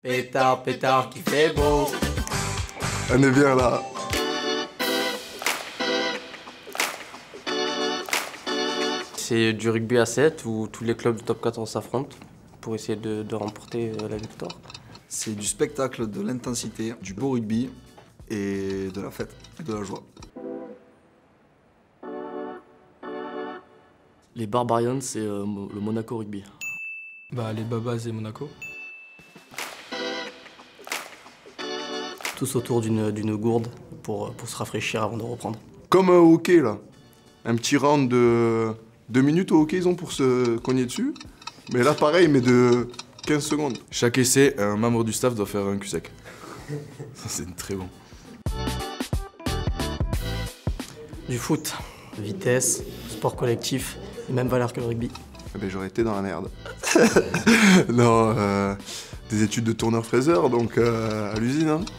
Pétard, pétard qui fait beau. On est bien là. C'est du rugby à 7 où tous les clubs du top 14 s'affrontent pour essayer de remporter la victoire. C'est du spectacle, de l'intensité, du beau rugby et de la fête et de la joie. Les Barbarians, c'est le Monaco Rugby. Les Babas et Monaco. Tous autour d'une gourde pour se rafraîchir avant de reprendre. Comme au hockey là. Un petit round de 2 minutes au hockey ils ont pour se cogner dessus. Mais là pareil mais de 15 secondes. Chaque essai, un membre du staff doit faire un cul sec. Ça c'est très bon. Du foot, vitesse, sport collectif, les mêmes valeurs que le rugby. Eh ben, j'aurais été dans la merde. Non, des études de tourneur-fraiseur, donc à l'usine. Hein.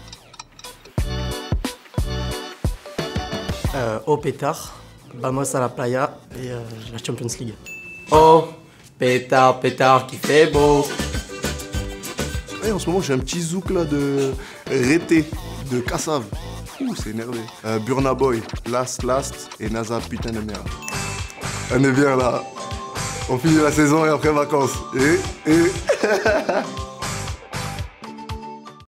Au pétard, vamos à la playa et la Champions League. Oh, pétard, pétard qui fait beau. Et en ce moment j'ai un petit zouk là de Rété, de Cassave. Ouh, c'est énervé. Burna Boy, Last et NASA putain de merde. On est bien là. On finit la saison et après vacances. Et